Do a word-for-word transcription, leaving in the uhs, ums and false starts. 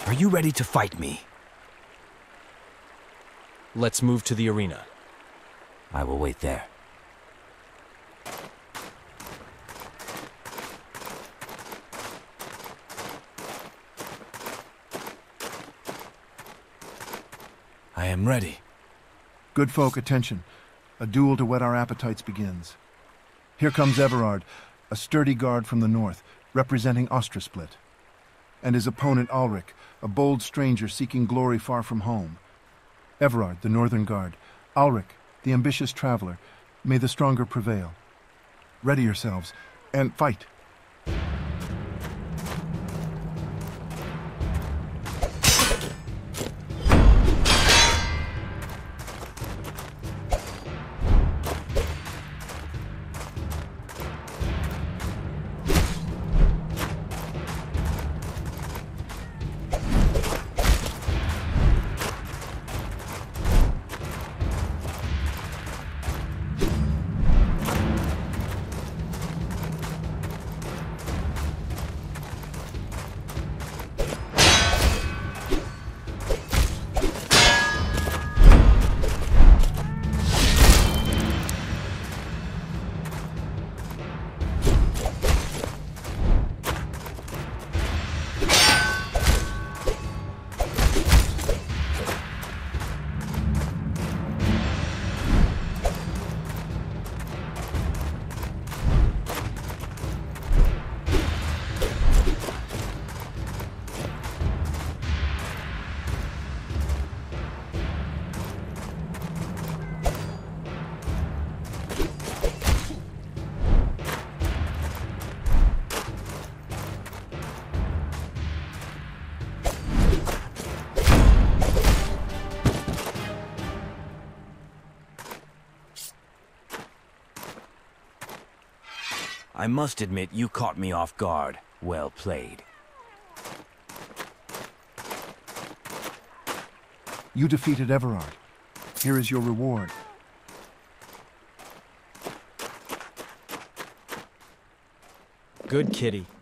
Are you ready to fight me? Let's move to the arena. I will wait there. I am ready. Good folk, attention. A duel to whet our appetites begins. Here comes Everard, a sturdy guard from the north, representing Austrasplit. And his opponent Ulrich, a bold stranger seeking glory far from home. Everard, the northern guard. Ulrich, the ambitious traveler. May the stronger prevail. Ready yourselves, and fight. I must admit, you caught me off guard. Well played. You defeated Everard. Here is your reward. Good kitty.